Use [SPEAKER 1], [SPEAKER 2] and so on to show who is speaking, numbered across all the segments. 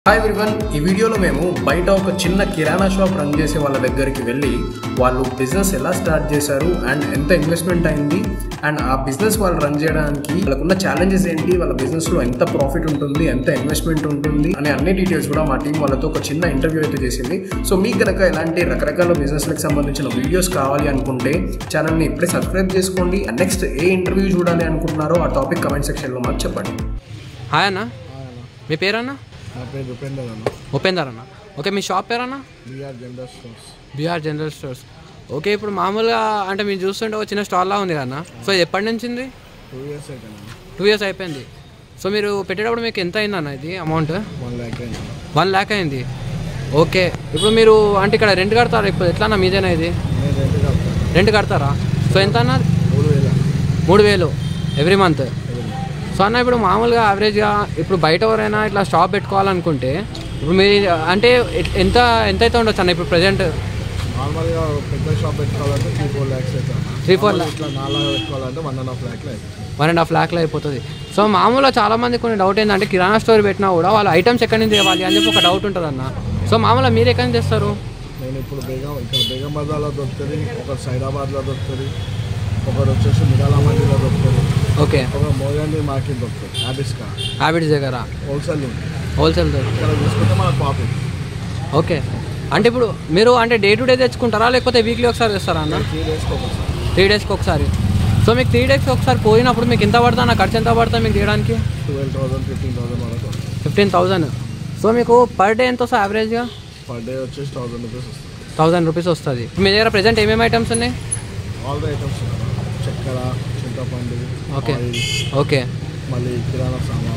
[SPEAKER 1] Hi everyone, ఈ వీడియోలో మేము బయట ఒక చిన్న కిరాణా షాప్ రన్ చేసే వాళ్ళ దగ్గరికి వెళ్ళి వాళ్ళు బిజినెస్ ఎలా స్టార్ట్ చేశారు అండ్ ఎంత ఇన్వెస్ట్మెంట్ అయింది అండ్ ఆ బిజినెస్ వాళ్ళు రన్ చేయడానికి వాళ్ళకున్న ఛాలెంజెస్ ఏంటి, వాళ్ళ బిజినెస్లో ఎంత ప్రాఫిట్ ఉంటుంది, ఎంత ఇన్వెస్ట్మెంట్ ఉంటుంది అనే అన్ని డీటెయిల్స్ కూడా మా టీం వాళ్ళతో ఒక చిన్న ఇంటర్వ్యూ అయితే చేసింది. సో మీకు కనుక ఇలాంటి రకరకాల బిజినెస్లకు సంబంధించిన వీడియోస్ కావాలి అనుకుంటే ఛానల్ని ఇప్పుడే సబ్స్క్రైబ్ చేసుకోండి. నెక్స్ట్ ఏ ఇంటర్వ్యూ చూడాలి అనుకుంటున్నారో ఆ టాపిక్ కమెంట్ సెక్షన్లో మాకు చెప్పండి.
[SPEAKER 2] హాయ్ అన్న, మీ పేరన్నా?
[SPEAKER 3] నా పేరు ఉపేందర్ అన్న.
[SPEAKER 2] ఉపేందర్ అన్న. ఓకే, మీ షాప్ పేరన్నా?
[SPEAKER 3] BR general stores.
[SPEAKER 2] BR general stores. Okay, ఇప్పుడు మామూలుగా అంటే మీరు చూస్తుంటే ఒక చిన్న స్టాల్లా ఉంది కదా. సో ఇది ఎప్పటి నుంచి ఉంది?
[SPEAKER 3] 2 years అయిపోయింది.
[SPEAKER 2] 2 years అయిపోయింది. సో మీరు పెట్టేటప్పుడు మీకు ఎంత అయిందన్న ఇది అమౌంట్?
[SPEAKER 3] 1 lakh అయింది.
[SPEAKER 2] 1 lakh అయింది. ఓకే, ఇప్పుడు మీరు అంటే ఇక్కడ రెంట్ కడతారా? ఇప్పుడు ఎట్లా అన్న మీదేనా ఇది?
[SPEAKER 3] నేను రెంట్ కడతాను.
[SPEAKER 2] రెంట్ కడతారా? సో ఎంత అన్న?
[SPEAKER 3] 3,000.
[SPEAKER 2] 3,000 ఎవ్రీ మంత్. సో అన్న ఇప్పుడు మామూలుగా యావరేజ్గా ఇప్పుడు బయట ఎవరైనా ఇట్లా షాప్ పెట్టుకోవాలనుకుంటే ఇప్పుడు మీరు అంటే ఎంత అయితే ఉండొచ్చు అన్న ఇప్పుడు ప్రజెంట్?
[SPEAKER 3] నార్మల్గా పెద్ద షాప్ పెట్టుకోవాలంటే 3-4 lakhs అవుతుంది.
[SPEAKER 2] 3-4 lakhs.
[SPEAKER 3] ఇట్లా 4 lakhs పెట్టుకోవాలంటే 1.5 lakh అవుతుంది.
[SPEAKER 2] 1.5 lakh అయిపోతుంది. సో మామూలుగా చాలామంది కొన్ని డౌట్ ఏంటంటే కిరాణా స్టోర్ పెట్టినా కూడా వాళ్ళ ఐటమ్స్ ఎక్కడి నుంచి తేవాలి అని చెప్పి ఒక డౌట్ ఉంటుంది అన్న. సో మామూలుగా మీరు ఎక్కడి నుంచి తెస్తారు?
[SPEAKER 3] నేను ఇప్పుడు ఇక్కడ బేగం బజార్లో దొరుకుతుంది, ఒకటి సైదాబాద్లో దొరుకుతుంది, ఒకటి వచ్చేసి మిరాలా మండీలో దొరుకుతుంది,
[SPEAKER 2] ఓకే,
[SPEAKER 3] ఒక మోగండి మార్కెట్ దొరుకుతుంది,
[SPEAKER 2] హ్యాబిట్స్ దగ్గర
[SPEAKER 3] హోల్సేల్
[SPEAKER 2] దొరుకుతుంది.
[SPEAKER 3] ఇక్కడ చూసుకుంటే మనకు ప్రాఫిట్.
[SPEAKER 2] ఓకే, అంటే ఇప్పుడు మీరు అంటే డే టు డే తెచ్చుకుంటారా లేకపోతే వీక్లీ ఒకసారి తెస్తారా అన్న?
[SPEAKER 3] 3 daysకి ఒకసారి.
[SPEAKER 2] 3 daysకి ఒకసారి. సో మీకు 3 daysకి ఒకసారి పోయినప్పుడు మీకు ఎంత పడుతుంది అన్న? ఖర్చు ఎంత పడుతుంది మీకు తీయడానికి?
[SPEAKER 3] 12,000 15,000 వరకు.
[SPEAKER 2] 15,000. సో మీకు పర్ డే ఎంత వస్తుంది యావరేజ్గా?
[SPEAKER 3] పర్ డే వచ్చేసి 1,000 రూపీస్ వస్తుంది.
[SPEAKER 2] 1000 రూపీస్ వస్తుంది. మీ దగ్గర ప్రజెంట్ ఏమేమి ఐటమ్స్ ఉన్నాయి?
[SPEAKER 3] ఆల్ ద ఐటమ్స్ ఉన్నాయి. చక్కెర, చింతపండు,
[SPEAKER 2] ఓకే
[SPEAKER 3] ఆయిల్,
[SPEAKER 2] ఓకే
[SPEAKER 3] మళ్ళీ కిరాణా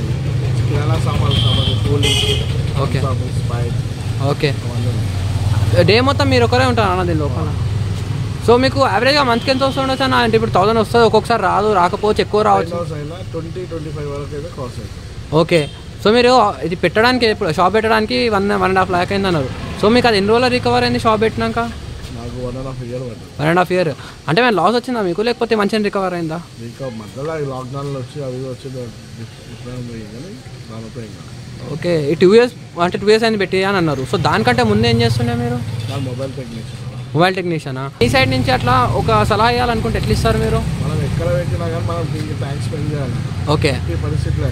[SPEAKER 3] సామాన్లు సంబంధించి కూలింగ్స్,
[SPEAKER 2] ఓకే
[SPEAKER 3] స్పైట్
[SPEAKER 2] ఓకే.
[SPEAKER 3] అవన్నీ ఉన్నాయి.
[SPEAKER 2] డే మొత్తం మీరు ఒకరే ఉంటారు అన్న దీని లోపల? సో మీకు యావరేజ్గా మంత్కి ఎంత వస్తుండొచ్చు అన్న? అంటే ఇప్పుడు 1000 వస్తుంది, ఒక్కొక్కసారి రాకపోవచ్చు, ఎక్కువ రావచ్చు.
[SPEAKER 3] 20-25 వరకు అయితే కాస్ట్ అవుతుంది.
[SPEAKER 2] ఓకే, సో మీరు ఇది పెట్టడానికి ఇప్పుడు షాప్ పెట్టడానికి 1.5 lakh అయింది అన్నారు. సో మీకు అది ఎన్ని రోజులు రికవర్ అయింది షాప్ పెట్టినాక?
[SPEAKER 3] నాకు 1.5 year పట్టింది.
[SPEAKER 2] 1.5 year. అంటే మేము లాస్ వచ్చిందా మీకు లేకపోతే మంచిగా రికవర్ అయిందా?
[SPEAKER 3] ఇంకా మధ్యలో లాక్డౌన్లో వచ్చి అవి వచ్చి డిఫరెంట్ పోయింది కానీ దానిపై ఇంకా.
[SPEAKER 2] ఓకే, ఈ 2 years అంటే 2 years అయింది పెట్టి అని అన్నారు. సో దానికంటే ముందు ఏం చేస్తుండే మీరు?
[SPEAKER 3] నాకు
[SPEAKER 2] మొబైల్ టెక్నీషియనా? ఈ సైడ్ నుంచి అట్లా ఒక సలహా ఇవ్వాలనుకుంటే ఎట్లా ఇస్తారు మీరు?
[SPEAKER 3] మనం ఎక్కడ పెట్టినా కానీ మనం దీనికి టైం స్పెండ్ చేయాలి.
[SPEAKER 2] ఓకే,
[SPEAKER 3] ఈ పరిస్థితిలో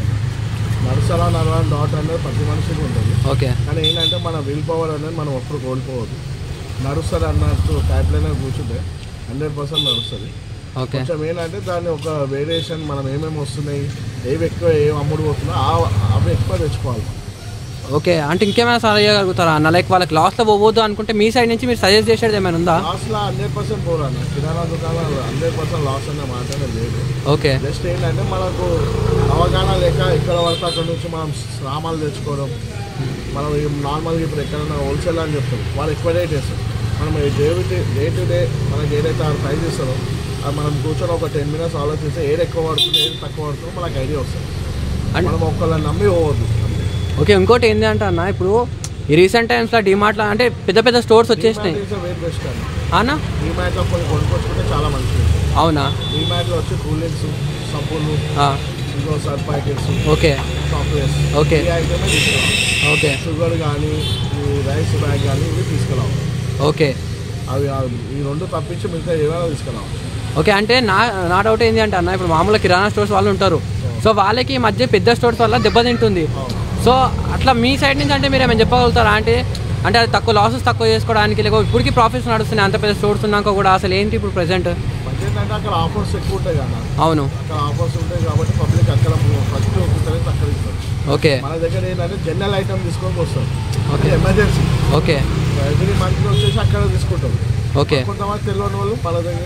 [SPEAKER 3] నడవాలని డాట్ అనేది ప్రతి మనిషికి ఉంటుంది.
[SPEAKER 2] ఓకే,
[SPEAKER 3] కానీ ఏంటంటే మన విల్ పవర్ అనేది మనం ఎప్పుడు కోల్పోవద్దు. నడుస్తుంది అన్నట్టు టైప్లోనే కూర్చుంటే 100% నడుస్తుంది.
[SPEAKER 2] ఓకే.
[SPEAKER 3] కొంచెం ఏంటంటే దాన్ని ఒక వేరియేషన్ మనం ఏమేమి వస్తున్నాయి, ఏవి ఎక్కువ ఏమి అమ్ముడు పోతున్నా అవి ఎక్కువ తెచ్చుకోవాలి.
[SPEAKER 2] ఓకే, అంటే ఇంకేమైనా సలహా ఇవ్వగలుగుతారా అన్న? లైక్ వాళ్ళకి లాస్లో పోవద్దు అనుకుంటే మీ సైడ్ నుంచి మీరు సజెస్ట్ చేసేది ఏమైనా ఉందా?
[SPEAKER 3] లాస్లో 100% పోరాన్న కిరాణా దుకాణాలు 100% లాస్ అనే మాటనే లేదు.
[SPEAKER 2] ఓకే,
[SPEAKER 3] జస్ట్ ఏంటంటే మనకు అవగాహన లేక ఎక్కడ పడితే అక్కడ నుంచి మనం సామాన్లు తెచ్చుకోవడం. మనం నార్మల్గా ఇప్పుడు ఎక్కడైనా హోల్సేల్ అని చెప్తారు, వాళ్ళు ఎక్కువ రేట్ వేస్తారు. మనం డే టు డే మనకి ఏదైతే ప్రైస్ ఇస్తారో అది మనం కూర్చొని ఒక 10 minutes ఆలోచిస్తే ఏది ఎక్కువ పడుతుంది ఏది తక్కువ పడుతుందో మనకు ఐడియా వస్తుంది. మనం ఒకళ్ళని నమ్మి పోవద్దు.
[SPEAKER 2] ఓకే. ఇంకోటి ఏంటి అంటే అన్న, ఇప్పుడు ఈ రీసెంట్ టైమ్స్లో డిమార్ట్లో అంటే పెద్ద స్టోర్స్ వచ్చేసినాయి
[SPEAKER 3] వెయిట్ బెస్ట్
[SPEAKER 2] అన్న.
[SPEAKER 3] డీమార్ట్లో కొన్ని కొనుక్కొచ్చుకుంటే చాలా మంచిది.
[SPEAKER 2] అవునా?
[SPEAKER 3] డీమార్ట్లో వచ్చి కూలింగ్స్, సబ్బులు, ఇంకో surf packets,
[SPEAKER 2] okay,
[SPEAKER 3] chocolates,
[SPEAKER 2] okay,
[SPEAKER 3] ఈ ఐటమే తీసుకురావాలి.
[SPEAKER 2] ఓకే,
[SPEAKER 3] షుగర్ కానీ రైస్ బ్యాగ్ కానీ ఇవి తీసుకురావాలి.
[SPEAKER 2] ఓకే,
[SPEAKER 3] అవి ఈ 2 తప్పించి మిగతా ఏమైనా తీసుకురావాలి.
[SPEAKER 2] ఓకే. అంటే నా డౌట్ ఏంటి అంటే అన్న, ఇప్పుడు మామూలుగా కిరాణా స్టోర్స్ వాళ్ళు ఉంటారు. సో వాళ్ళకి ఈ మధ్య పెద్ద స్టోర్స్ వల్ల దెబ్బతింటుంది. సో అట్లా మీ సైడ్ నుంచి అంటే మీరు ఏమైనా చెప్పగలుగుతారా? అంటే అది తక్కువ లాసెస్ తక్కువ చేసుకోవడానికి, లేకపోతే ఇప్పటికీ ప్రాఫిట్స్ నడుస్తున్నాయి అంత పెద్ద స్టోర్స్ ఉన్నాక కూడా అసలు ఏంటి ఇప్పుడు ప్రెజెంట్?
[SPEAKER 3] ఏంటంటే అక్కడ ఆఫర్స్ ఎక్కువ ఉంటాయి కదా.
[SPEAKER 2] అవును,
[SPEAKER 3] అక్కడ ఆఫర్స్ ఉంటాయి కాబట్టి పబ్లిక్ అక్కడ ఫస్ట్ అక్కడ ఇస్తారు.
[SPEAKER 2] ఓకే.
[SPEAKER 3] మన దగ్గర ఏంటంటే జనరల్ ఐటమ్ తీసుకొని వస్తారు.
[SPEAKER 2] Okay,
[SPEAKER 3] emergency.
[SPEAKER 2] Okay.
[SPEAKER 3] Every month వచ్చేసి అక్కడ తీసుకుంటారు.
[SPEAKER 2] ఓకే.
[SPEAKER 3] కొంతమంది తెలియని వాళ్ళు మన దగ్గర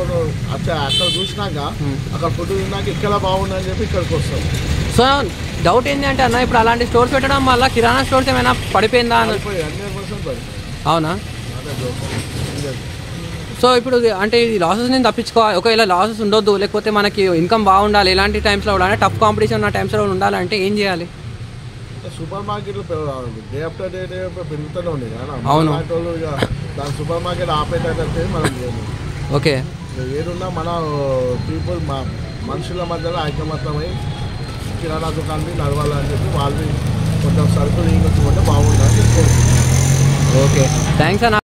[SPEAKER 3] అక్కడ చూసినాక అక్కడ ఫుడ్ తిన్నాక ఇక్కడ బాగుందని చెప్పి ఇక్కడికి వస్తారు.
[SPEAKER 2] సో డౌట్ ఏంటి అంటే అన్న, ఇప్పుడు అలాంటి స్టోర్స్ పెట్టడం వల్ల కిరాణా స్టోర్స్ ఏమైనా పడిపోయిందా అని?
[SPEAKER 3] 100%
[SPEAKER 2] అవునా? సో ఇప్పుడు అంటే ఈ లాసెస్ నుంచి తప్పించుకోవాలి, ఒకవేళ లాసెస్ ఉండొద్దు లేకపోతే మనకి ఇన్కమ్ బాగుండాలి, ఇలాంటి టైమ్స్లో కూడా టఫ్ కాంపిటీషన్ ఉన్న టైమ్స్లో ఉండాలంటే ఏం చేయాలి?
[SPEAKER 3] సూపర్ మార్కెట్లు డే ఆఫ్టర్ డే పెరుగుతూనే ఉంది కదా.
[SPEAKER 2] అవును.
[SPEAKER 3] దాని సూపర్ మార్కెట్ ఆపేటట్టు మనం లేదు.
[SPEAKER 2] ఓకే.
[SPEAKER 3] ఏదున్నా మన పీపుల్ మనుషుల మధ్యలో ఐకమత్యమై కిరాణా దుకాణాన్ని నడవాలని చెప్పి వాళ్ళు కొంచెం సరుకులు ఇంకొచ్చి కొంటే బాగుంటుందని కోరుకుంటున్నాను.
[SPEAKER 2] ఓకే, థ్యాంక్స్ అన్న.